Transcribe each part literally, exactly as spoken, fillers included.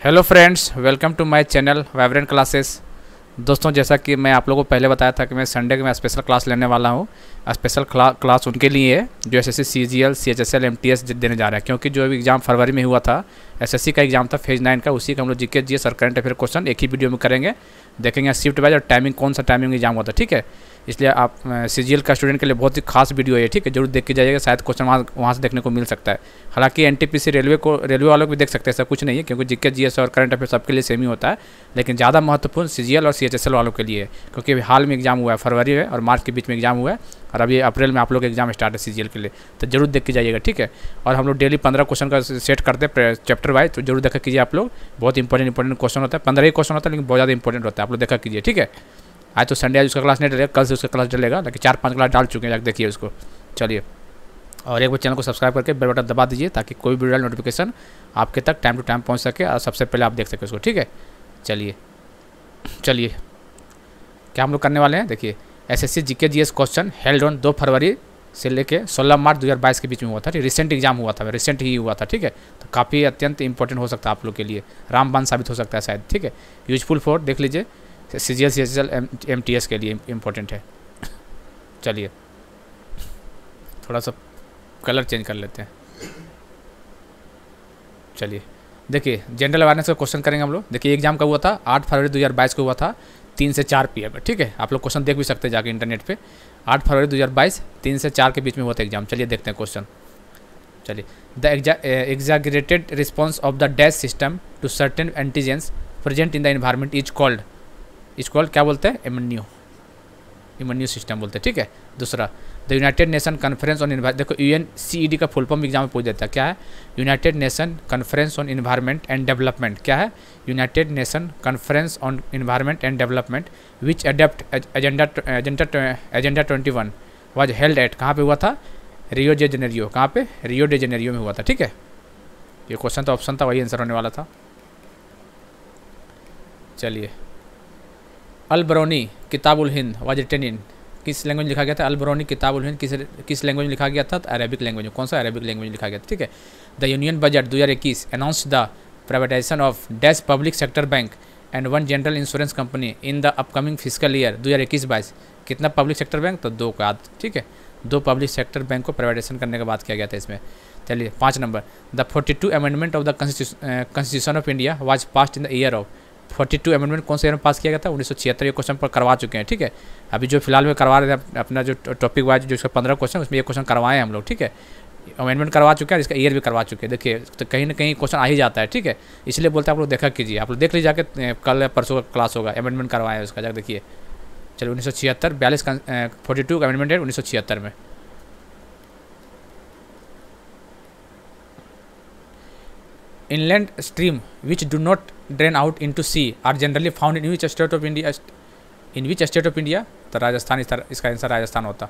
Hello friends, welcome to my channel Vibrant Classes. दोस्तों, जैसा कि मैं आप लोगों को पहले बताया था कि मैं संडे को मैं स्पेशल क्लास लेने वाला हूँ। स्पेशल क्ला, क्लास उनके लिए है जो एसएससी, सीजीएल, सीएचएसएल, एमटीएस देने जा रहे हैं, क्योंकि जो एग्ज़ाम फरवरी में हुआ था एसएससी का एग्जाम था फेज नाइन का, उसी का हम लोग जीके, जीएस और करंट अफेयर क्वेश्चन एक ही वीडियो में करेंगे। देखेंगे शिफ्ट वाइज और टाइमिंग, कौन सा टाइमिंग एग्जाम हुआ था। ठीक है, इसलिए आप सीजीएल का स्टूडेंट के लिए बहुत ही खास वीडियो है। ठीक है, जरूर देख के जाइएगा, शायद क्वेश्चन वहाँ वहाँ से देखने को मिल सकता है। हालांकि एनटीपीसी रेलवे को रेलवे वालों को भी देख सकते हैं, ऐसा कुछ नहीं है, क्योंकि जीके, जीएस और करंट अफेयर सबके लिए सेम ही होता है। लेकिन ज़्यादा महत्वपूर्ण सीजीएल और सीएचएसएल वालों के लिए है, क्योंकि अभी हाल में एग्जाम हुआ है, फरवरी में और मार्च के बीच में एग्जाम हुआ है, और अभी अप्रैल में आप लोग एग्जाम स्टार्ट है सीजीएल के लिए। तो जरूर देख के जाइएगा। ठीक है, और हम लोग डेली पंद्रह क्वेश्चन का सेट करते हैं चैप्टर वाइज, तो जरूर देखा कीजिए आप लोग। बहुत इंपॉर्टेंट इंपॉर्टेंट क्वेश्चन होता है, पंद्रह ही क्वेश्चन होता है, लेकिन बहुत ज़्यादा इंपॉर्टेंट होता है। आप लोग देखा कीजिए। ठीक है, आज तो संडे आज उसका क्लास नहीं डलेगा, कल से उसका क्लास डलेगा, लेकिन चार पांच क्लास डाल चुके हैं, जाकर देखिए उसको। चलिए, और एक बार चैनल को सब्सक्राइब करके बेल बटन दबा दीजिए, ताकि कोई भी नोटिफिकेशन आपके तक टाइम टू टाइम पहुंच सके और सबसे पहले आप देख सके उसको। ठीक है, चलिए चलिए क्या हम लोग करने वाले हैं, देखिए। SSC GK GS question held on दो फरवरी से लेके सोलह मार्च दो हज़ार बाईस के बीच में हुआ था। रिसेंट एग्जाम हुआ था, रिसेंट ही हुआ था। ठीक है, तो काफ़ी अत्यंत इंपॉर्टेंट हो सकता है आप लोग के लिए, रामबाण साबित हो सकता है शायद। ठीक है, यूजफुल फॉर, देख लीजिए, सीजीएल, सीएचएसएल, एमटीएस के लिए इम्पोर्टेंट है। चलिए, थोड़ा सा कलर चेंज कर लेते हैं। चलिए, देखिए, जनरल अवेयरनेस का क्वेश्चन करेंगे हम लोग। देखिए, एग्जाम का हुआ था आठ फरवरी दो हज़ार बाईस को हुआ था, तीन से चार पी एम में। ठीक है, आप लोग क्वेश्चन देख भी सकते हैं जाके इंटरनेट पे। आठ फरवरी दो हज़ार बाईस तीन से चार के बीच में हुआ था एग्जाम। चलिए देखते हैं क्वेश्चन। चलिए, the exaggerated response of the dash system to certain antigens present in the environment is called is called क्या बोलते हैं? इम्यूनो इम्यूनो सिस्टम बोलते हैं। ठीक है, दूसरा, the United Nation conference on environment, देखो यूएन सीईडी का फुल फॉर्म एग्जाम में पूछ देता है, क्या है? United Nation conference on environment and development. क्या है? United Nation conference on environment and development which adopt agenda agenda agenda twenty one was held at, कहाँ पे हुआ था? Rio de Janeiro. कहाँ पे? रियो डे जेनेरियो में हुआ था। ठीक है, ये क्वेश्चन तो ऑप्शन था, वही आंसर होने वाला था। चलिए, Al Biruni Kitabul Hind was written in, किस लैंग्वेज लिखा गया था? अल बरूनी किताबुल हिंद किस किस लैंग्वेज में लिखा गया था? अरेबिक लैंग्वेज में। कौन सा? अरेबिक लैंग्वेज में लिखा गया था। ठीक है, द यूनियन बजट दो हज़ार इक्कीस announce the privatization of dash public sector bank and one general insurance company in the upcoming physical year दो हज़ार इक्कीस बाईस। कितना पब्लिक सेक्टर बैंक? तो दो का। ठीक है, दो पब्लिक सेक्टर बैंक को प्राइवेटाइजेशन करने के बाद किया गया था इसमें। चलिए, पाँच नंबर, the forty two amendment of the constitution of India was passed in the year of, forty two amendment कौन से ईयर में पास किया गया था? उन्नीस सौ छिहत्तर। ये क्वेश्चन पर करवा चुके हैं। ठीक है, अभी जो फिलहाल में करवा रहे थे अपना जो टॉपिक वाइज जो इसका पंद्रह क्वेश्चन, उसमें ये क्वेश्चन करवाए हैं हम लोग। ठीक है, अमेंडमेंट करवा चुके हैं, इसका ईयर भी करवा चुके हैं। देखिए, तो कहीं ना कहीं क्वेश्चन आ ही जाता है। ठीक है, इसलिए बोलते हैं आप लोग देखा कीजिए, आप लोग देख लीजिए जाके, कल परसों का क्लास होगा, अमेंडमेंट करवाए उसका, जाकर देखिए। चलिए, उन्नीस सौ छिहत्तर बयालीस फोर्टी टू का अमेंडमेंट है उन्नीस सौ छिहत्तर में। Inland stream which do not drain out into sea are generally found in which state of India? In which state of India? तो राजस्थान, इसका आंसर राजस्थान होता।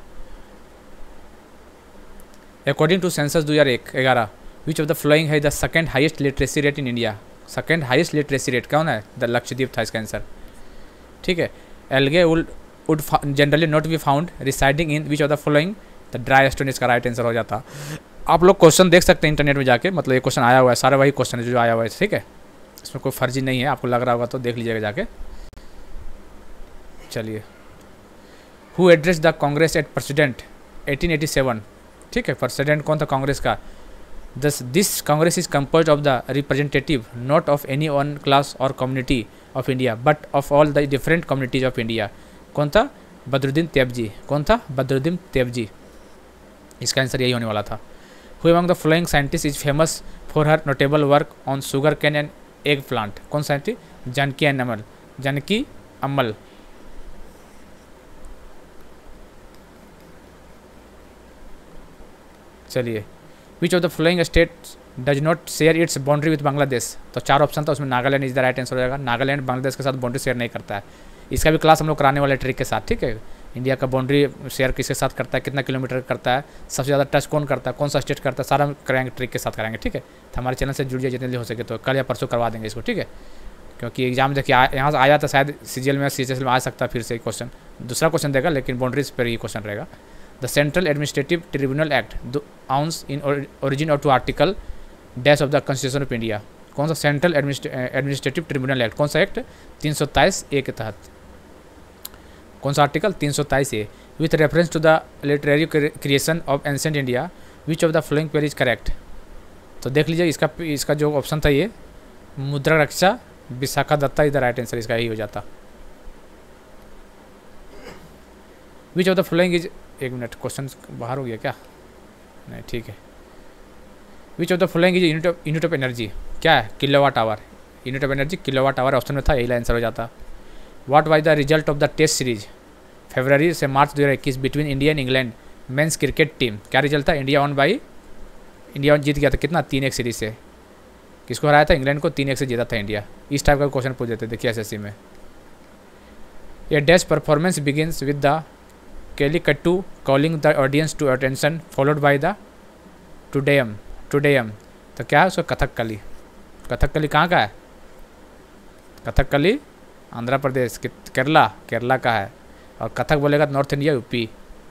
According to census दो हज़ार ग्यारह, which of the following है the second highest literacy rate in India? Second highest literacy rate कौन है? The Lakshadweep था इसका आंसर। ठीक है, algae would would generally not be found residing in which of the following? The dry stone इसका right answer हो जाता। आप लोग क्वेश्चन देख सकते हैं इंटरनेट में जाके, मतलब ये क्वेश्चन आया हुआ है, सारा वही क्वेश्चन है जो आया हुआ है। ठीक है, इसमें कोई फर्जी नहीं है, आपको लग रहा होगा तो देख लीजिएगा जाके। चलिए, who address the Congress at president eighteen eighty seven? ठीक है, प्रेसिडेंट कौन था कांग्रेस का? दस this Congress is compose of the representative not of any one class और community of India but of all the different communities of India. कौन था? बदरुद्दीन तैयबजी। कौन था? बदरुद्दीन तैयबजी। इसका आंसर यही होने वाला था। Who among the following scientists is famous for her notable work on sugar cane and egg plant? कौन साइंटिस्ट? जानकी अमल। जानकी अमल। चलिए, which of the following states does not share its boundary with Bangladesh? तो चार ऑप्शन था, उसमें Nagaland is the right answer हो जाएगा। नागालैंड बांग्लादेश के साथ बाउंड्री शेयर नहीं करता है। इसका भी क्लास हम लोग कराने वाले ट्रिक के साथ। ठीक है, इंडिया का बाउंड्री शेयर किसके साथ करता है, कितना किलोमीटर करता है, सबसे ज़्यादा टच कौन करता है, कौन सा स्टेट करता है, सारा कराएंगे, ट्रिक के साथ कराएंगे। ठीक है, तो हमारे चैनल से जुड़िए जितने हो सके, तो कल या परसों करवा देंगे इसको। ठीक है, क्योंकि एग्जाम देखिए यहाँ से आया था, शायद सीजीएल में सीएचएसएल में आ सकता है फिर से क्वेश्चन, दूसरा क्वेश्चन देगा, लेकिन बाउंड्रीज पर ही क्वेश्चन रहेगा। The central administrative tribunal act owes in origin और to article dash of the constitution of India. कौन सा? सेंट्रल एडमिनिस्ट्रेटिव ट्रिब्यूनल एक्ट, कौन सा एक्ट? तीन सौ तेईस ए के तहत। कौन सा आर्टिकल? तीन सौ तेईस A. With reference to the literary creation of ancient India which of the following pair is correct. तो देख लीजिए इसका इसका जो ऑप्शन था ये Mudra Raksha Vishakha Datta is the right answer, इसका यही हो जाता। Which of the following is, एक मिनट क्वेश्चन बाहर हो गया क्या? नहीं ठीक है। Which of the following is unit of unit of energy, क्या है? Kilowatt hour. Unit of energy kilowatt hour option में था, यही आंसर हो जाता। What was the result of the test series फरवरी से मार्च दो हज़ार इक्कीस between India and England men's cricket team? क्या रिजल्ट था? इंडिया वन बाई इंडिया जीत गया था, कितना? तीन एक सीरीज से। किसको हराया था? इंग्लैंड को तीन एक से जीता था इंडिया। इस टाइप का क्वेश्चन पूछ देते, देखिए एसएससी में। A dash performance begins with the Kelikottu calling the audience to attention followed by the Todayam. Todayam तो क्या है उसका? कथकली। कथकली कहाँ का है? कथकली आंध्र प्रदेश, केरला, केरला का है। और कथक बोलेगा नॉर्थ इंडिया, यूपी।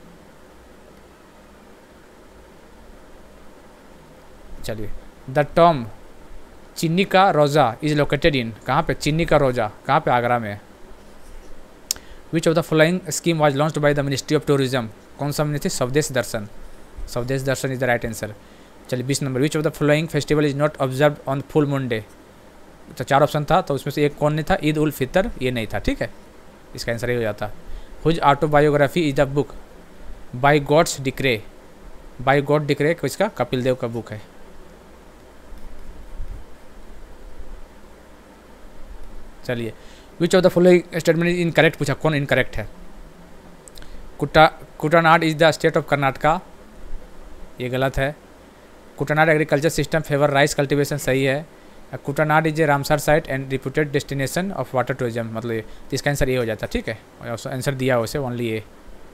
चलिए, द टर्म चीनी का रोज़ा इज लोकेटेड इन, कहाँ पे? चीनी का रोज़ा कहाँ पे? आगरा में। Which of the following scheme was launched by the ministry of tourism, कौन सा ministry? Swadesh Darshan. Swadesh Darshan is the right answer. चलिए बीस नंबर, which of the following festival is not observe on full moon day. तो चार ऑप्शन था, तो उसमें से एक कौन नहीं था? ईद उल फितर, ये नहीं था, ठीक है, इसका आंसर ये हो जाता। Whose autobiography is the book by God's decree. By God decree किसका? कपिल देव का बुक है। चलिए, which of the following statement is incorrect पूछा, कौन इनकरेक्ट है? कुटा Kuttanad is the state of Karnataka, ये गलत है। Kuttanad agriculture system favour rice cultivation, सही है। Kuttanad is a Ramsar site and reputed destination of water tourism, मतलब ये, तो इसका आंसर ये हो जाता, ठीक है। आंसर दिया उसे only A.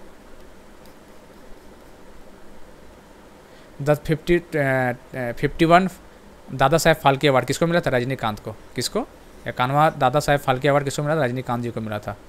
The fifty fifty one Dada Saheb Phalke award किसको मिला था? रजनीकांत को। किसको? इक्यानवा दादा साहेब फाल्के अवार्ड किसको मिला था? रजनीकांत जी को मिला था।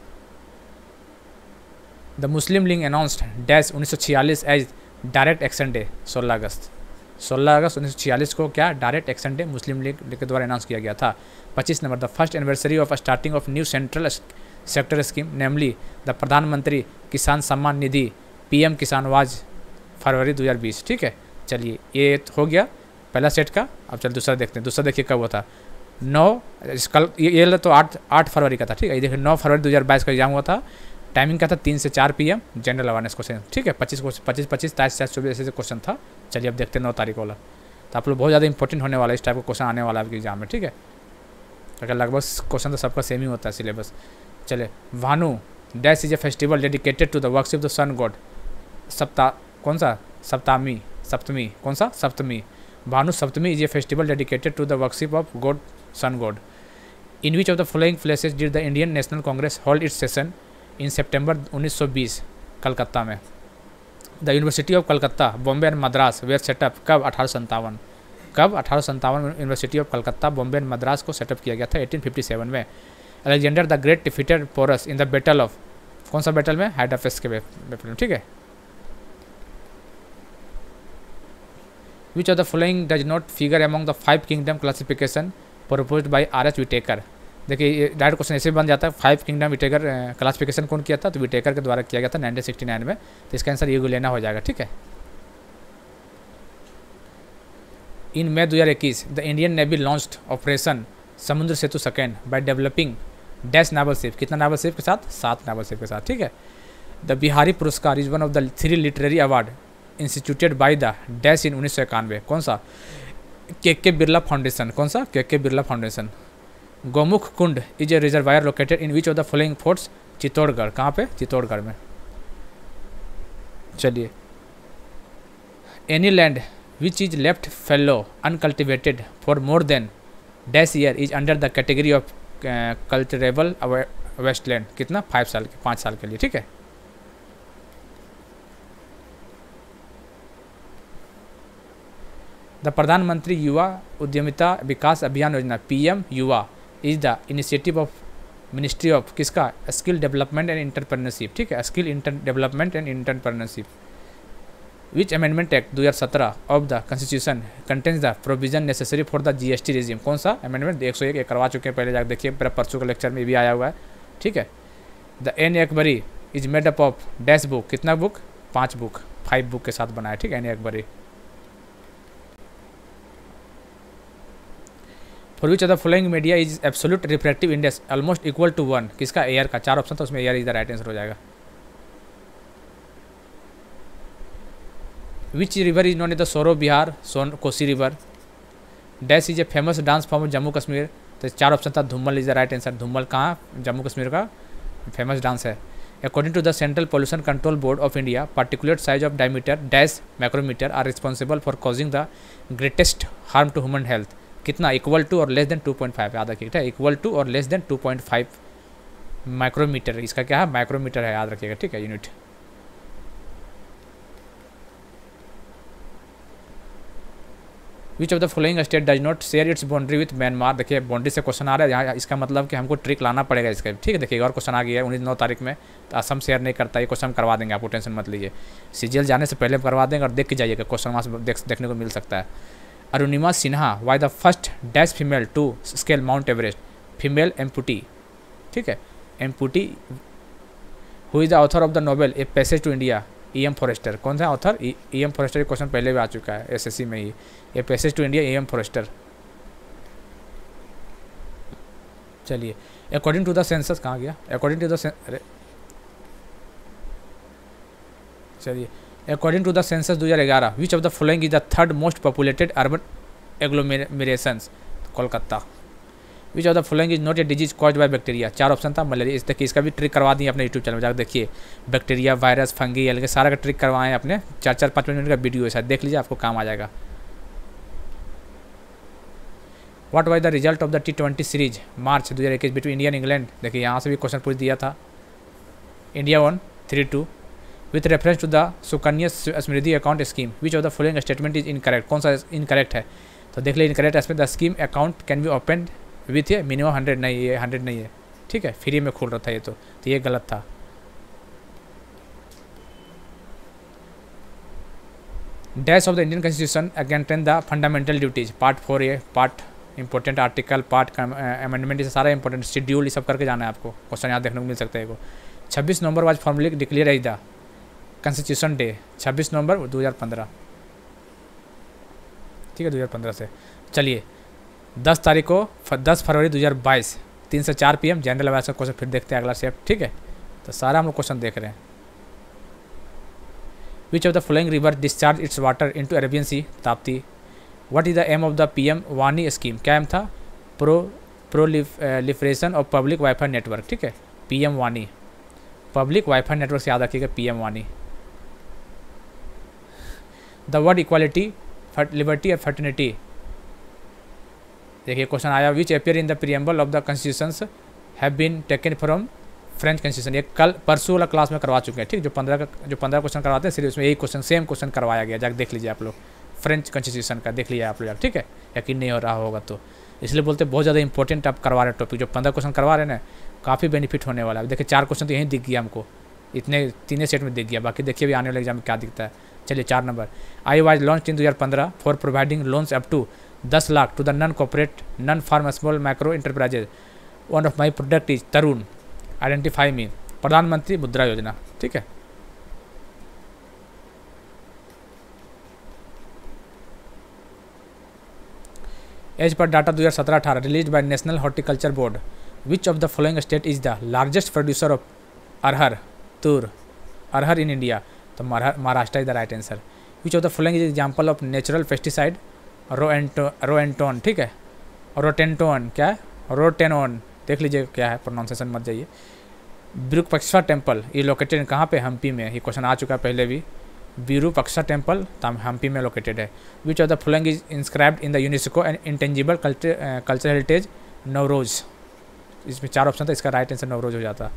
The Muslim League announced dash उन्नीस सौ छियालीस एज डायरेक्ट एक्शन डे, सोलह अगस्त। सोलह अगस्त उन्नीस सौ छियालीस को क्या? Direct action day Muslim League के द्वारा अनाउंस किया गया था। पच्चीस नंबर, the first anniversary of starting of new central sector scheme namely the Pradhan Mantri Kisan Samman Nidhi PM किसान वाज फरवरी दो हज़ार बीस, ठीक है। चलिए ये हो गया पहला सेट का। अब चल दूसरा देखते हैं। दूसरा देखिए कब हुआ था? नौ कल ये, ये तो आठ आठ फरवरी का था, ठीक है। ये देखिए नौ फरवरी दो हज़ार बाईस का एग्जाम हुआ था। टाइमिंग क्या था? तीन से चार P M general awareness question, ठीक है। पच्चीस पच्चीस पच्चीस ताईस ताईस चौबीस ऐसे क्वेश्चन था। चलिए अब देखते हैं नौ तारीख वाला, तो आप लोग बहुत ज़्यादा इंपॉर्टेंट होने वाला है, इस टाइप का क्वेश्चन आने वाला है आपके एग्जाम में, ठीक है। अगर लगभग क्वेश्चन तो सबका सेम ही होता है सिलेबस। चले, Bhanu dash is a festival dedicated to the worship of the sun god. सप्ता कौन सा? सप्तमी, सप्तमी कौन सा? Saptami. Bhanu Saptami is a festival dedicated to the worship of god sun god. In which of the following places did the Indian National Congress hold its session in सितंबर उन्नीस सौ बीस? कलकत्ता में। The university of Calcutta, Bombay and Madras were set up कब? अठारह सौ संतावन। कब? अठारह सौ संतावन में university of Calcutta, Bombay and Madras को सेटअप किया गया था अठारह सौ सत्तावन में। Alexander the great defeated Porus in the battle of, कौन सा बैटल में? हाइडाफेस के बैटल में, ठीक है। Which of the following does not figure among the five kingdom classification proposed by R H Whittaker. देखिए ये डायरेक्ट क्वेश्चन ऐसे बन जाता है। फाइव किंगडम विटेकर क्लासिफिकेशन कौन किया था? तो विटेकर के द्वारा किया गया था नाइनटीन सिक्सटी नाइन में। तो इसका आंसर ये लेना हो जाएगा, ठीक है। इन मई दो हज़ार इक्कीस the Indian navy launched operation Samudra Setu second by developing dash naval ship. कितना नावल शिप के साथ? सात नावल शिप के साथ, ठीक है। The Bihari Puraskar is one of the three literary award instituted by the dash in उन्नीस सौ इक्यानवे। कौन सा? K K Birla foundation. कौन सा? K K Birla Foundation. Gomukh Kund is a reservoir located in which of the following forts? Chittorgarh. कहाँ पे? चित्तौड़गढ़ में। चलिए, any land which is left fallow uncultivated for more than dash year is under the category of culturable wasteland. कितना? Five साल के पाँच साल के लिए, ठीक है। द प्रधानमंत्री युवा उद्यमिता विकास अभियान योजना PM Yuva is the initiative of ministry of किसका? स्किल डेवलपमेंट एंड इंटरप्रेन्योरशिप, ठीक है। Skill inter development and entrepreneurship. Which amendment act दो हज़ार सत्रह of the constitution contains the provision necessary for the GST regime. कौन सा अमेंडमेंट? एक सौ एक करवा चुके हैं पहले, जाकर देखिए, मेरा परसों के लेक्चर में भी आया हुआ है, ठीक है। The Ain Akbari is made up of dash book, कितना बुक? पांच बुक, फाइव बुक के साथ बना है, ठीक है, Ain Akbari. For which of the following media is absolute refractive index almost equal to one, किसका? एयर का। चार ऑप्शन था उसमें air is the right answer हो जाएगा। Which river is known as the sorrow Bihar? Son Kosi river. Dash is a famous dance form of Jammu Kashmir, तो चार option था, Dhumal is the right answer. Dhumal कहाँ? जम्मू कश्मीर का फेमस डांस है। According to the central pollution control board of India, particular size of diameter dash micrometer are responsible for causing the greatest harm to human health, कितना? Equal to और less than two point five, याद रखिए, ठीक है, equal to और less than two point five micrometer, इसका क्या है? माइक्रोमीटर है, याद रखिएगा, ठीक है, unit. Which of the following state does not share its boundary with Myanmar? देखिए बाउंड्री से क्वेश्चन आ रहा है यहाँ, इसका मतलब कि हमको ट्रिक लाना पड़ेगा इसका, ठीक है। देखिए और क्वेश्चन आ गया है उन्नीस नौ तारीख में, तो असम शेयर नहीं करता, ये क्वेश्चन करवा देंगे, आपको टेंशन मत लीजिए, सीजीएल जाने से पहले करवा देंगे, और देख के जाइएगा, क्वेश्चन वहाँ से देख, देखने को मिल सकता है। Arunima Sinha why the first dash female to scale mount Everest? Female amputee, ठीक है, amputee. Who is the author of the novel a passage to India? E M Forster. कौन सा author? E M Forster, question पहले भी आ चुका है SSC में ही, a passage to India, E M Forster. चलिए, अकॉर्डिंग टू द सेंसस, कहाँ गया? अकॉर्डिंग टू द चलिए अकॉर्डिंग टू द सेंसस दो हज़ार ग्यारह, which of the following is the third most populated urban agglomerations? Kolkata. Which of the following is not a disease caused by bacteria? चार option था, malaria. इस देखिए, इसका भी ट्रिक करवा दिए अपने यूट्यूब चैनल में, जाकर देखिए, बैक्टीरिया, वायरस, फंगी, अलग सारा का ट्रिक करवाएं अपने, चार चार पाँच मिनट का वीडियो है, शायद देख लीजिए, आपको काम आ जाएगा। What was the result of the T twenty series March दो हज़ार इक्कीस बिटवीन इंडिया एंड इंग्लैंड? देखिए यहाँ से भी क्वेश्चन पूछ दिया था, India one three two. With reference to the Sukanya Samriddhi account scheme, which of the following statement is incorrect? कौन सा इनकरेक्ट है? तो देख लीजिए, इनकरेक्ट इसमें the scheme account can be open with ये मिनिमम हंड्रेड, नहीं, ये हंड्रेड नहीं है, ठीक है, फ्री में खोल रहा था ये, तो, तो ये गलत था। Dash of the Indian constitution against the fundamental duties? Part four, ये part important article, part amendment, ये सारा इंपॉर्टेंट, शेड्यूल, ये सब करके जाना है आपको, क्वेश्चन यहाँ देखने को मिल सकता है। को छब्बीस नवंबर was formally declare as the constitution day, छब्बीस नवंबर दो हज़ार पंद्रह, ठीक है, दो हज़ार पंद्रह से। चलिए दस तारीख को दस फरवरी दो हज़ार बाईस, तीन से चार पी एम जनरल अवेयरनेस का क्वेश्चन फिर देखते हैं अगला सेट, ठीक है। तो सारा हम लोग क्वेश्चन देख रहे हैं। Which of the following river discharge its water into Arabian sea? Tapti. What is the aim of the PM वानी स्कीम? क्या एम था? Pro proliferation of public wifi network, ठीक है, पीएम वानी, पब्लिक वाईफाई नेटवर्क से याद रखिएगा, पीएम वानी। The word equality, liberty and fraternity, देखिए क्वेश्चन आया, which appear in the preamble of the constitutions have been taken from French constitution? ये कल परसों वाला क्लास में करवा चुके हैं, ठीक, जो पंद्रह का जो पंद्रह क्वेश्चन करवाते हैं सीरीज में, यही क्वेश्चन सेम क्वेश्चन करवाया गया, जाकर देख लीजिए आप लोग, फ्रेंच कॉन्स्टिट्यूशन का देख लीजिए आप लोग, ठीक है, यकीन नहीं हो रहा होगा तो, इसलिए बोलते बहुत ज़्यादा इंपॉर्टेंट आप करवा रहे हैं टॉपिक, जो पंद्रह क्वेश्चन करवा रहे हैं ना, काफ़ी बेनिफिट होने वाला है। देखिए चार क्वेश्चन तो यहीं दिख गया हमको, इतने तीनों सेट में दिख गया, बाकी देखिए भी आने वाले एग्जाम में क्या दिखता है। चलिए चार number, I was launch in दो हज़ार पंद्रह for providing loans up to दस lakh to the non corporate non farm small micro enterprises, one of my product is Tarun, identify me, Pradhan Mantri Mudra योजना, ठीक है। एज पर डाटा दो हज़ार सत्रह अठारह release by national horticulture board, which of the following state is the largest producer of arhar tur arhar in India? तो Maharashtra is the right answer. Which of the following is example of natural pesticide? रोएंटो rotenone, ठीक है, रोटेंटोन, क्या है? रोटेनोन, देख लीजिए क्या है, प्रोनाउंसिएशन मत जाइए। विरूपाक्षा टेम्पल ये लोकेटेड कहाँ पे? हम्पी में, ये क्वेश्चन आ चुका है पहले भी। विरूपाक्षा टेम्पल हम्पी में लोकेटेड है। Which of the following is inscribed in the UNESCO and intangible culture heritage? Navroz, इसमें चार ऑप्शन था, इसका राइट आंसर नवरोज हो जाता।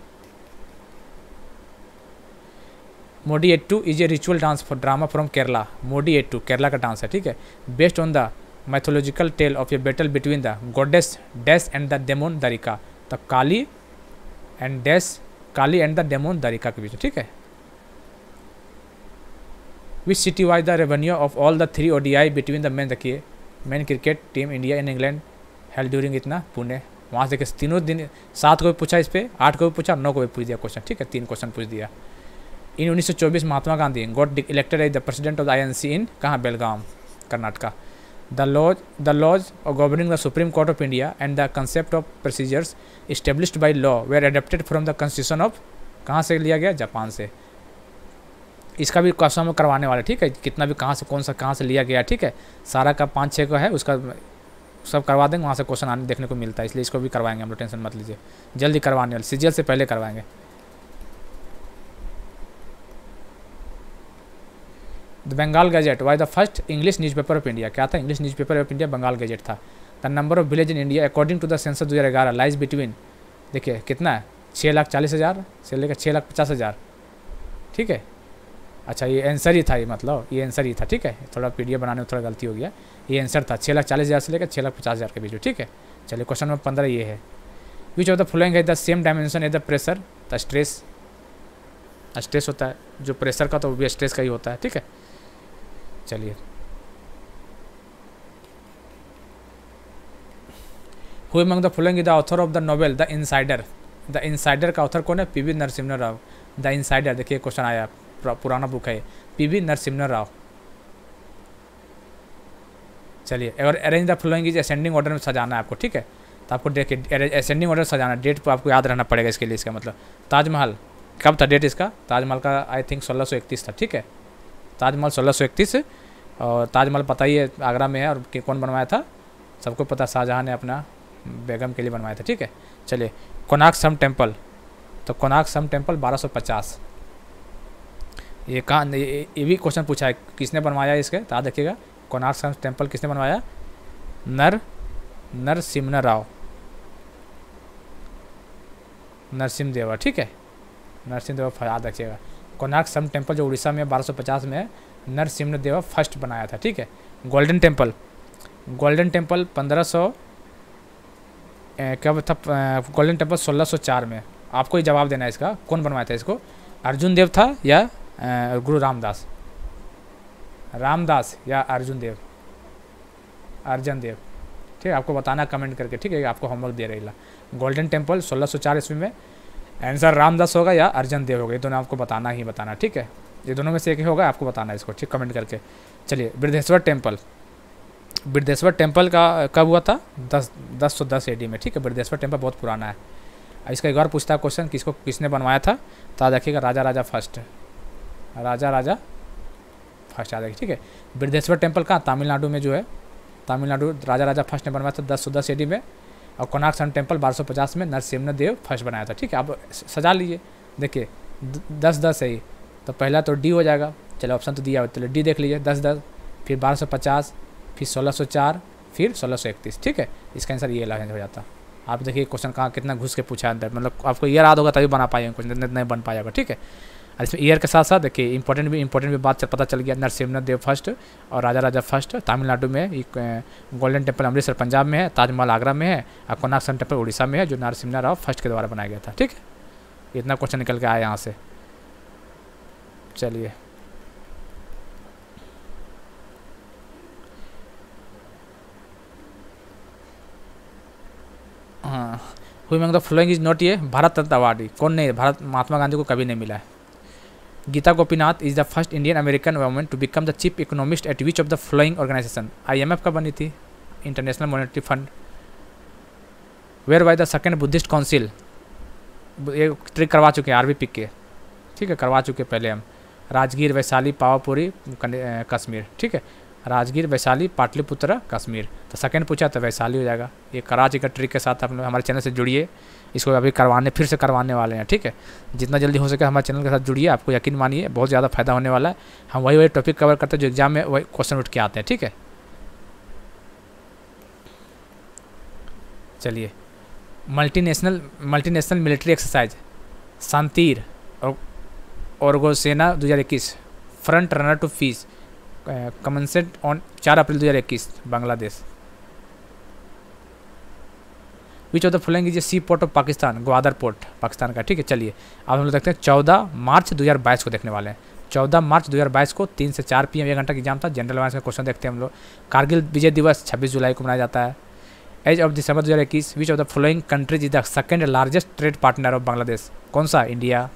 Mudiyettu is a ritual dance for drama from Kerala, Mudiyettu Kerala का डांस है, ठीक है, based on the mythological tale of a battle between the goddess dash and the demon Darika, तो Kali and dash, Kali and the demon Darika के बीच, ठीक है। Which city was the revenue of all the three ODI between the men, देखिए men cricket team India in England held during इतना पुणे, वहाँ से देखिए तीनों दिन, सात को भी पूछा इस पर, आठ को भी पूछा, नौ को भी पूछ दिया क्वेश्चन, ठीक है, तीन क्वेश्चन पूछ दिया। इन उन्नीस सौ चौबीस Mahatma Gandhi got elected as the president of the I N C in कहाँ, Belgaum Karnataka. The laws the laws governing the supreme court of India and the concept of procedures established by law were adapted from the constitution of, कहाँ से लिया गया, Japan से। इसका भी question हम करवाने वाले, ठीक है, कितना भी कहाँ से कौन सा कहाँ से लिया गया, ठीक है, सारा का पाँच छः का है, उसका सब करवा देंगे, वहाँ से क्वेश्चन आने देखने को मिलता है, इसलिए इसको भी करवाएंगे हम लोग, टेंशन मत लीजिए, जल्दी करवाने वाले, सीजीएल से पहले करवाएंगे। The Bengal gazette was the first English newspaper of India, क्या था, English newspaper of India Bengal gazette था। The number of village in India according to the census दो हज़ार ग्यारह लाइज बिटवीन, देखिए कितना है, छः लाख चालीस हज़ार से लेकर छः लाख पचास हज़ार, ठीक है। अच्छा ये आंसर ही था, ये मतलब ये आंसर ही था, ठीक है, थोड़ा पीडीएफ बनाने में थोड़ा गलती हो गया, ये आंसर था छः लाख चालीस हज़ार से लेकर छः लाख पचास हज़ार के बीच में, ठीक है। चलिए क्वेश्चन नंबर पंद्रह ये है, विच ऑफ द फॉलोइंग है the same dimension as the pressure, the stress, stress होता है जो प्रेशर का, तो वो भी स्ट्रेस का ही होता है, ठीक है। चलिए who among the following is the author of the novel the insider, the insider का ऑथर कौन है, PV Narasimha Rao. The insider देखिए क्वेश्चन आया, पुराना बुक है, पीवी नरसिम्हा राव। चलिए और arrange the following is ascending order में सजाना है आपको, ठीक है, तो आपको देखिए असेंडिंग ऑर्डर सजाना, डेट पर आपको याद रहना पड़ेगा इसके लिए। इसका मतलब ताजमहल कब था डेट इसका, ताजमहल का आई थिंक सोलह सौ इकतीस था, ठीक है, ताजमहल सोलह सौ इकतीस। और ताजमहल पता ही है आगरा में है, और कौन बनवाया था, सबको पता, शाहजहाँ ने अपना बेगम के लिए बनवाया था, ठीक है। चलिए कोणार्क सन टेम्पल, तो कोणार्क सन टेम्पल बारह सौ पचास, ये कहाँ, ये भी क्वेश्चन पूछा है किसने बनवाया इसके, तो याद रखिएगा कोणार्क सन टेम्पल किसने बनवाया, नर नरसिम्हा राव, नरसिम्हा देवा, ठीक है, नरसिम्हा देवा याद रखिएगा। कोणार्क सन टेम्पल जो उड़ीसा में बारह सौ पचास में है, नरसिम्हा देवा फर्स्ट बनाया था, ठीक है। गोल्डन टेम्पल, गोल्डन टेम्पल पंद्रह सौ कब था, गोल्डन टेम्पल सोलह सौ चार में। आपको ही जवाब देना है इसका, कौन बनवाया था इसको, अर्जुन देव था या गुरु रामदास, रामदास या अर्जुन देव, अर्जन देव, ठीक है, आपको बताना कमेंट करके, ठीक है, आपको होमवर्क दे रही ला। गोल्डन टेम्पल सोलह सौ चार ईस्वी में, आंसर रामदास होगा या अर्जन देव होगा, ये दोनों आपको बताना ही बताना, ठीक है, ये दोनों में से एक ही होगा, आपको बताना है इसको, ठीक, कमेंट करके। चलिए बृहदेश्वर टेम्पल, बृहदेश्वर टेम्पल का कब हुआ था, दस दस सौ दस एडी में, ठीक है, बृहदेश्वर टेम्पल बहुत पुराना है। इसका एक बार पूछता है क्वेश्चन, किसको किसने बनवाया था, तो याद रखिएगा राजा राजा फर्स्ट, राजा राजा फर्स्ट याद रखिए, ठीक है। बृहदेश्वर टेम्पल कहाँ, तमिलनाडु में जो है, तमिलनाडु, राजा राजा फर्स्ट ने बनवाया था दस सौ दस एडी में। और कोणार्क सन टेम्पल बारह सौ पचास में नरसिम्हा देव फर्स्ट बनाया था, ठीक है। आप सजा लीजिए, देखिए दस दस है ही, तो पहला तो डी हो जाएगा, चलो ऑप्शन तो दिया हो, चलो डी देख लीजिए, दस दस, फिर बारह सौ पचास, फिर सोलह सौ चार, फिर सोलह सौ इकतीस, ठीक है, इसका आंसर ये लाइन हो जाता। आप देखिए क्वेश्चन कहाँ कितना घुस के पूछा अंदर, मतलब आपको ईयर याद होगा तभी बना पाएंगे क्वेश्चन, नहीं बन पाएगा, ठीक है। और इसमें ईयर के साथ साथ देखिए इंपॉर्टेंट भी इंपॉर्टेंट भी बात पता चल गया, नरसिम्हा देव फर्स्ट और राजा राजा फर्स्ट तमिलनाडु में, गोल्डन टेम्पल अमृतसर पंजाब में है, ताजमहल आगरा में है, और कोणार्क सन टेम्पल उड़ीसा में है, जो नरसिम्हा राव फर्स्ट के द्वारा बनाया गया था, ठीक है। इतना क्वेश्चन निकल के आया यहाँ से। चलिए हाँ, हुई मंग द फ्लोइंग इज नॉट, ये भारत रत्न अवार्ड कौन नहीं, भारत महात्मा गांधी को कभी नहीं मिला है। Gita Gopinath is the first Indian American woman to become the chief economist at which of the following organization, IMF का बनी थी, international monetary fund. Where by the second Buddhist council, ये ट्रिक करवा चुके हैं आरबी पिक के, ठीक है, करवा चुके पहले हम। राजगीर, वैशाली, पावापुरी, कश्मीर, ठीक है, राजगीर, वैशाली, पाटलिपुत्र, कश्मीर, तो सेकंड पूछा तो वैशाली हो जाएगा। ये कराची का ट्रिक के साथ आप हमारे चैनल से जुड़िए, इसको अभी करवाने फिर से करवाने वाले हैं, ठीक है। जितना जल्दी हो सके हमारे चैनल के साथ जुड़िए, आपको यकीन मानिए बहुत ज़्यादा फायदा होने वाला है। हम वही वही टॉपिक कवर करते हैं जो एग्जाम में वही क्वेश्चन उठ के आते हैं, ठीक है। चलिए मल्टीनेशनल मल्टीनेशनल मिलिट्री एक्सरसाइज शांतिर और ऑर्गोसेना दो हज़ार इक्कीस, front runner to peace, commenced on चार अप्रैल दो हज़ार इक्कीस, Bangladesh. Which of the following is a sea port of Pakistan, Gwadar port Pakistan का, ठीक है। चलिए अब हम लोग देखते हैं चौदह मार्च दो हज़ार बाईस को देखने वाले हैं। चौदह मार्च दो हज़ार बाईस को तीन से चार पी एम एक घंटा का एग्जाम था। जनरल अवेयरनेस का क्वेश्चन देखते हैं हम लोग। कारगिल विजय दिवस छब्बीस जुलाई को मनाया जाता है। एज ऑफ दिसंबर दो हज़ार इक्कीस, which of the following countries is the second largest trade partner of Bangladesh? कौन सा? इंडिया।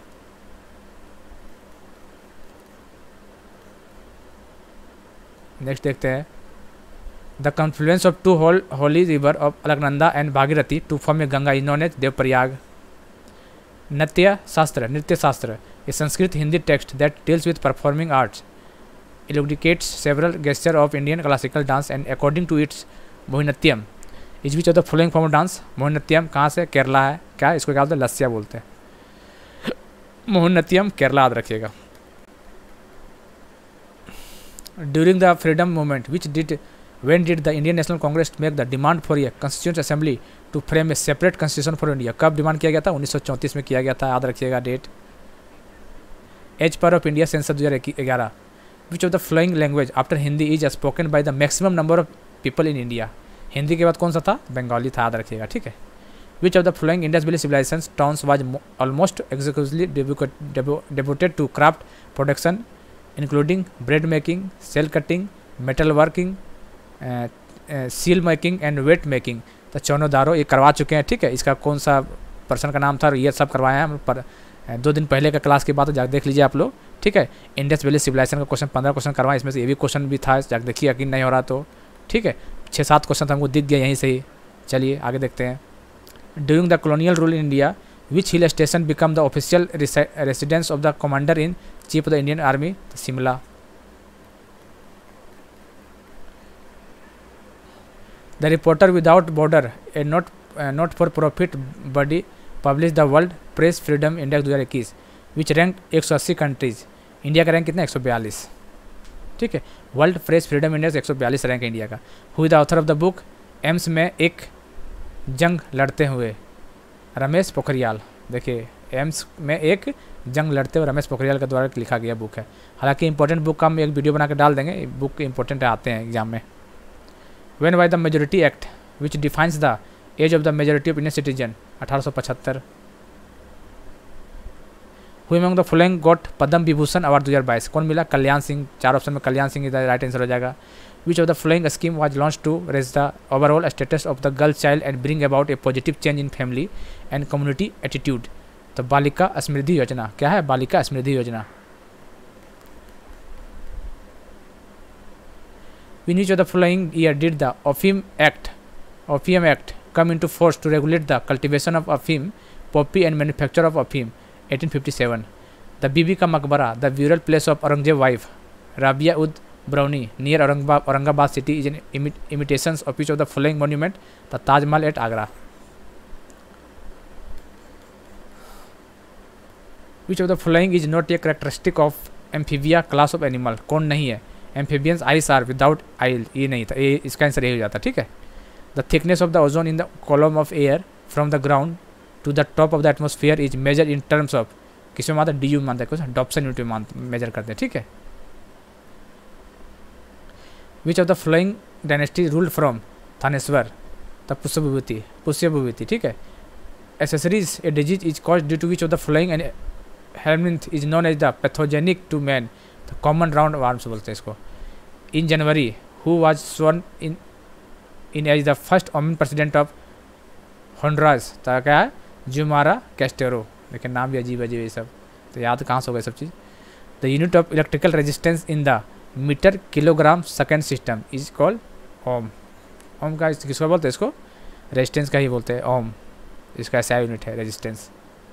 नेक्स्ट देखते हैं। The confluence of two holy holy river of Alaknanda and Bhagirathi to form a Ganga is known as Devprayag. Nritya Shastra Nritya Shastra a Sanskrit Hindi text that deals with performing arts elucidates several gestures of Indian classical dance and according to its Mohiniyattam is which of the following form of dance? Mohiniyattam कहाँ से? केरला है। क्या इसको क्या बोलते हैं? लस्सिया बोलते हैं। मोहिनीअट्टम केरला याद रखिएगा। During the freedom movement which did when did the Indian National Congress make the demand for a constituent assembly to frame a separate constitution for India? कब डिमांड किया गया था? उन्नीस सौ चौंतीस में किया गया था, याद रखिएगा date. As per of India census दो हज़ार ग्यारह, which of the following language after Hindi is spoken by the maximum number of people in India? Hindi के बाद कौन सा था? बंगाली था, याद रखिएगा, ठीक है। Which of the following Indus valley civilization towns was almost exclusively devoted to craft production including bread making, shell cutting, metal working, seal making and weight making? तो चौनोदारो ये करवा चुके हैं, ठीक है। इसका कौन सा पर्सन का नाम था? ये सब करवाए हैं हम पर दो दिन पहले का क्लास की बात है, जाकर देख लीजिए आप लोग, ठीक है। इंडस वैली सिविलाइजेशन का क्वेश्चन पंद्रह क्वेश्चन करवाए, इसमें से ये भी क्वेश्चन भी था, जाकर देखिए, यकीन नहीं हो रहा तो, ठीक है। छः सात क्वेश्चन तो हमको दिख गया यहीं से ही। चलिए आगे देखते हैं। During the colonial rule in India which hill station become the official residence of the commander in chief of the Indian army? Shimla. The reporter without border a not not for profit body publish the world press freedom index दो हज़ार इक्कीस विच rank एक सौ अस्सी countries. India का rank कितना? एक सौ बयालीस, ठीक है। वर्ल्ड प्रेस फ्रीडम इंडेक्स एक सौ बयालीस रैंक है इंडिया का। Who is the author of the book AIIMS में एक जंग लड़ते हुए? रमेश पोखरियाल। देखिए, एम्स में एक जंग लड़ते हुए रमेश पोखरियाल के द्वारा लिखा गया बुक है। हालांकि इंपॉर्टेंट बुक का हम एक वीडियो बना के डाल देंगे, बुक इंपॉर्टेंट आते हैं एग्जाम में। When by the Majority Act which defines the age of the majority of Indian citizen? अठारह सौ पचहत्तर। Who among the following got Padma Vibhushan award दो हज़ार बाईस? कौन मिला? कल्याण सिंह। चार ऑप्शन में कल्याण सिंह इधर राइट आंसर हो जाएगा। Which of the following scheme was launched to raise the overall status of the girl child and bring about a positive change in family and community attitude? तो बालिका समृद्धि योजना। क्या है? बालिका समृद्धि योजना। In which of the following year did the Opium Act, Opium Act come into force to regulate the cultivation of opium, poppy and manufacture of opium? eighteen fifty-seven. The Bibi का मकबरा, the burial place of Aurangzeb wife, Rabia ud Brownie, near Aurangabad, Aurangabad city is an imi imitations of which of the following monument? The Taj Mahal at Agra. Which of the following is not a characteristic of amphibia class of animal? कौन नहीं है? Amphibians eyes are without eyelid, ये नहीं था, ये इसका answer ये हो जाता, ठीक है। The thickness of the ozone in the column of air from the ground to the top of the atmosphere is measured in terms of? किसमें मानते हैं? डी यू मानते हैं, कुछ डॉप्सन यूनिट में मेजर करते हैं, ठीक है। Which of the following dynasty rule from? Thaneshwar. The Pushya Vibhuti, Pushya Vibhuti, ठीक है। Ascariasis a disease is cause due to which of the following and helminth is known as the pathogenic to man? तो common round worms बोलते हैं इसको। In January who was sworn in in as the first women president of Honduras? तो क्या है? जुमारा कैस्टेरो। लेकिन नाम भी अजीब अजीब ये सब, तो याद कहाँ से हो गए सब चीज़। The unit of electrical resistance in the metre kilogram second system is called ohm. Ohm का किसको बोलते हैं? इसको रेजिस्टेंस का ही बोलते हैं, ओम। इसका ऐसा यूनिट है रेजिस्टेंस।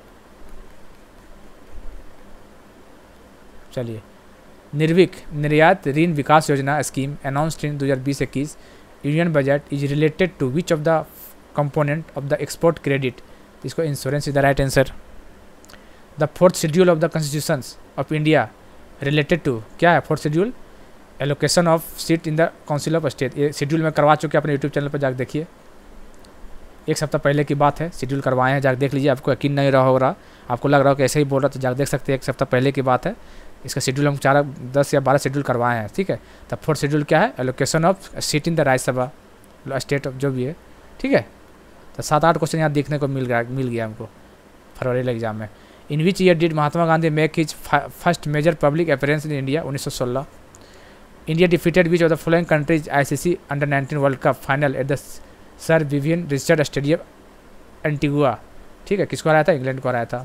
चलिए, निर्विक निर्यात ऋण विकास योजना स्कीम अनाउंस्ड इन दो हज़ार बीस इक्कीस union budget is related to which of the component of the export credit? इसको insurance is the right answer. The fourth schedule of the constitution of India related to? क्या है fourth schedule? Allocation of seat in the council of state. ये schedule में करवा चुके हैं, अपने YouTube channel पर जाकर देखिए, एक सप्ताह पहले की बात है, शेड्यूल करवाए हैं, जाकर देख लीजिए। आपको यकीन नहीं रहा होगा, आपको लग रहा हो कि ऐसे ही बोल रहा, तो जाकर देख सकते हैं, एक सप्ताह पहले की बात है। इसका शेड्यूल हम चार दस या बारह शेड्यूल करवाए हैं, ठीक है। तब फोर्थ शेड्यूल क्या है? Allocation of seat in the Rajya Sabha state of जो भी है, ठीक है। तो सात आठ क्वेश्चन यहाँ देखने को मिल गया मिल गया हमको फरवरी एग्जाम में। In which year did Mahatma Gandhi make his first major public appearance in India? उन्नीस सौ सोलह। India defeated which of the following countries ICC under nineteen world cup final at the Sir Vivian Richard stadium Antigua? ठीक है, किसको हराया था? England को हराया था।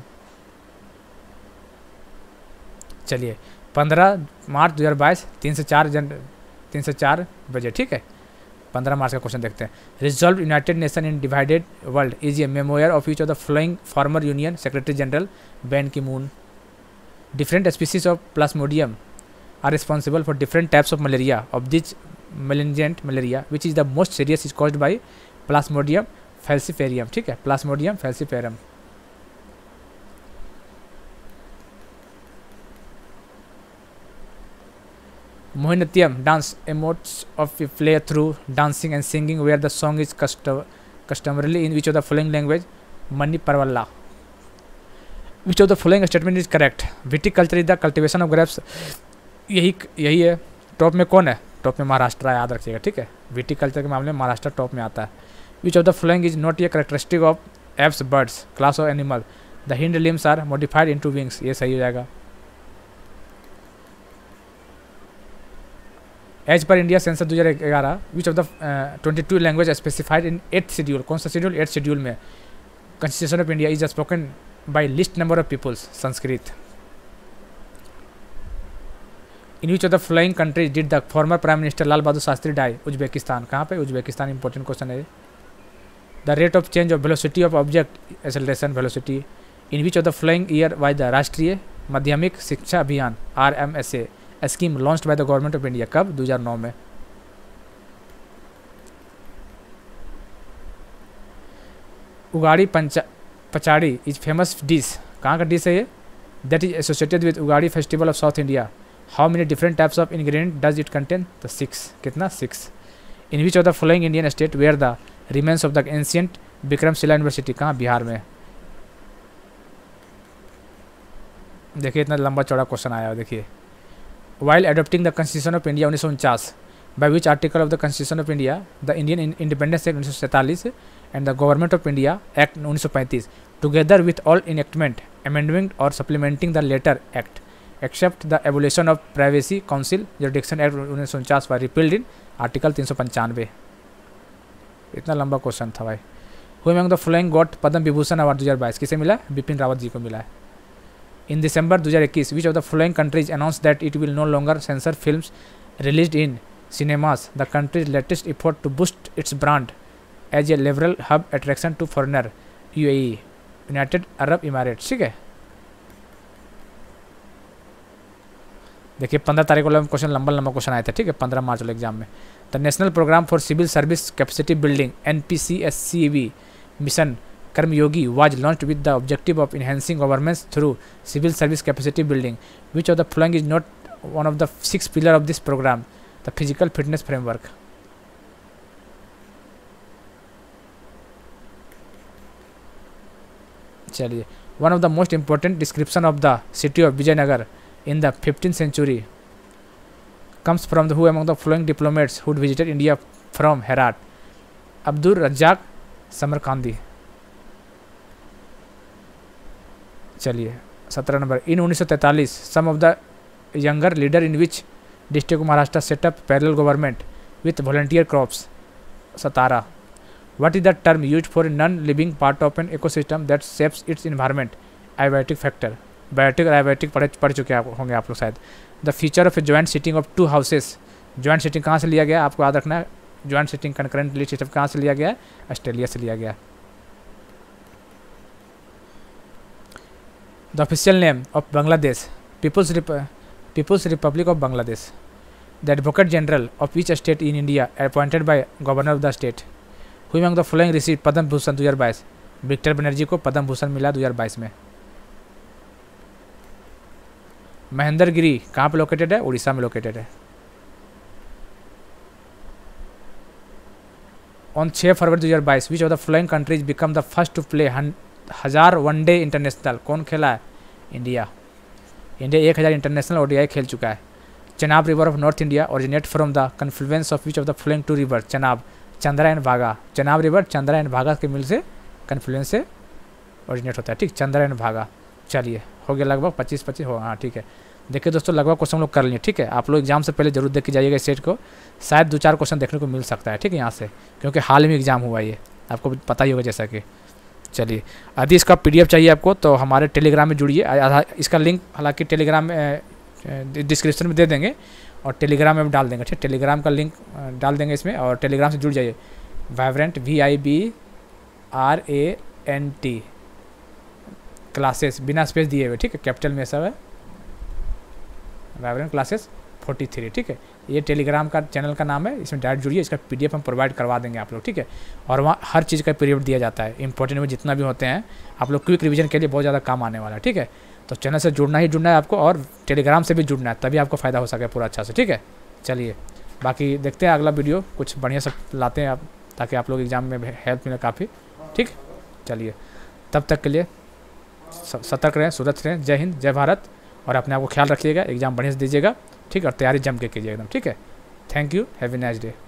चलिए, पंद्रह मार्च दो हज़ार बाईस, तीन से चार जन तीन से चार बजे। ठीक है, पंद्रह मार्च का क्वेश्चन देखते हैं। Resolve united nation in divided world is a memoir of each of the following former union secretary general Ban Ki Moon. Different species of plasmodium are responsible for different types of malaria of which malignant malaria which is the most serious is caused by plasmodium falciparum. ठीक है, plasmodium falciparum. Mohiniyattam dance emotes of a play through dancing and singing where the song is custom customarily in which of the following language? Manipurwalla. Which of the following statement is correct? Viticulture is the cultivation of grapes. यही यही है। Top में कौन है? Top में महाराष्ट्र है, याद रखिएगा। ठीक है, विटिकल्चर के मामले में महाराष्ट्र टॉप में आता है। Which of the following is not a characteristic of aves birds class of animal? The hind limbs are modified into wings. ये सही हो जाएगा। एज पर इंडिया सेंसस दो हज़ार ग्यारह which of the twenty two language specified in eight schedule? कौन सा शेड्यूल? एट शेड्यूल में constitution of India is spoken by least number of peoples? Sanskrit. In which of the following countries did the former prime minister Lal Bahadur Shastri die? Uzbekistan. कहाँ पे? Uzbekistan. Important question है। The rate of change of velocity of object acceleration velocity in which of the following year by the Rashtriya Madhyamik Shiksha Abhiyan R M S A scheme launched by the government of India? कब? दो हज़ार नौ में। उगाड़ी पंचा पचाड़ी is famous dish. कहाँ का dish है ये? That is associated with Ugadi festival of south India. How many different types of ingredient does it contain? The six. कितना? Six. In which of the following Indian state were the remains of the ancient Vikramshila university? कहाँ? बिहार में। देखिए, इतना लंबा चौड़ा question आया है। देखिए, while adopting the Constitution of India उन्नीस सौ उनचास by which article of the Constitution of India the Indian Independence Act उन्नीस सौ सैंतालीस and the Government of India Act उन्नीस सौ पैंतीस together with all enactment amendment or supplementing the latter act except the abolition of Privacy Council Jurisdiction Act उन्नीस सौ उनचास was repealed in article तीन सौ पंचानवे। इतना लंबा क्वेश्चन था भाई। Who among the following got Padma Vibhushan award दो हज़ार बाईस? किसे मिला? बिपिन रावत जी को मिला है। In December दो हज़ार इक्कीस, which of the following countries announced that it will no longer censor films released in cinemas? The country's latest effort to boost its brand as a liberal hub attraction to foreigner? U A E, United Arab Emirates। ठीक है, देखिए पंद्रह तारीख को question लंबा लंबा question आया था। ठीक है, पंद्रह मार्च वाले एग्जाम में। The national programme for civil service capacity building N P C S C B mission Karmyogi was launched with the objective of enhancing governance through civil service capacity building. Which of the following is not one of the six pillars of this program? The physical fitness framework. चलिए, one of the most important description of the city of Vijayanagar in the fifteenth century comes from the who among the following diplomats who visited India from Herat? Abdul Razzaq Samarkandi। चलिए, सत्रह number. इन उन्नीस सौ तैंतालीस some of the younger leader in which district of Maharashtra set up parallel government with volunteer crops? Satara. What is the term used for non living part of an ecosystem that shapes its environment? Abiotic factor. Biotic और abiotic पढ़ पढ़ चुके आप होंगे आप लोग शायद। The feature of a joint sitting of two houses. Joint sitting कहाँ से लिया गया? आपको याद रखना है, ज्वाइंट सिटिंग कंकरेंट सिस्टम कहाँ से लिया गया है? ऑस्ट्रेलिया से लिया गया। The official name of Bangladesh? People's Rep People's Republic of Bangladesh. The Advocate General of which state in India appointed by Governor of the state? Who among the following received Padma Bhushan दो हज़ार बाईस? Victor Banerjee को पद्म भूषण मिला दो हज़ार बाईस में। महेंद्र गिरी कहाँ पे लोकेटेड है? उड़ीसा में लोकेटेड है। ऑन छह फरवरी दो हज़ार बाईस which of the following countries become the first to play हजार वनडे इंटरनेशनल? कौन खेला है? इंडिया। इंडिया एक हज़ार इंटरनेशनल ओडीआई खेल चुका है। Chenab river of north India originate from the confluence of which of the following two river? Chenab, Chandra and Bhaga. Chenab river Chandra and भागा के मिल से कन्फ्लुएंस से ओरिजिनेट होता है। ठीक, चंद्रा एंड भागा। चलिए हो गया लगभग पच्चीस पच्चीस हो, हाँ ठीक है। देखिए दोस्तों लगभग क्वेश्चन हम लोग कर लिए, ठीक है। आप लोग एग्जाम से पहले जरूर देख के जाइएगा इस सेट को, शायद दो चार क्वेश्चन देखने को मिल सकता है, ठीक है, यहाँ से, क्योंकि हाल में एग्जाम हुआ ये, आपको पता ही होगा जैसा कि। चलिए यदि इसका पीडीएफ चाहिए आपको तो हमारे टेलीग्राम में जुड़िए, इसका लिंक हालांकि टेलीग्राम में डिस्क्रिप्शन में दे देंगे और टेलीग्राम में डाल देंगे, ठीक, टेलीग्राम का लिंक डाल देंगे इसमें, और टेलीग्राम से जुड़ जाइए। Vibrant V I B R A N T classes बिना स्पेस दिए हुए, ठीक है, कैपिटल में सब है, वाइब्रेंट क्लासेस फोर्टी थ्री, ठीक है, ये टेलीग्राम का चैनल का नाम है, इसमें डायरेक्ट जुड़िए, इसका पीडीएफ हम प्रोवाइड करवा देंगे आप लोग, ठीक है। और वहाँ हर चीज़ का पीडीएफ दिया जाता है, इंपॉर्टेंट में जितना भी होते हैं आप लोग क्विक रिवीजन के लिए बहुत ज़्यादा काम आने वाला है, ठीक है। तो चैनल से जुड़ना ही जुड़ना है आपको, और टेलीग्राम से भी जुड़ना है, तभी आपको फ़ायदा हो सके पूरा अच्छा से, ठीक है। चलिए बाकी देखते हैं अगला वीडियो, कुछ बढ़िया सब लाते हैं आप, ताकि आप लोग एग्जाम में हेल्प मिले काफ़ी, ठीक। चलिए तब तक के लिए सतर्क रहें, सुरक्षित रहें। जय हिंद, जय भारत, और अपने आप को ख्याल रखिएगा, एग्जाम बढ़िया से दीजिएगा, ठीक है, और तैयारी जम के कीजिए एकदम, ठीक है। Thank you, have a nice day.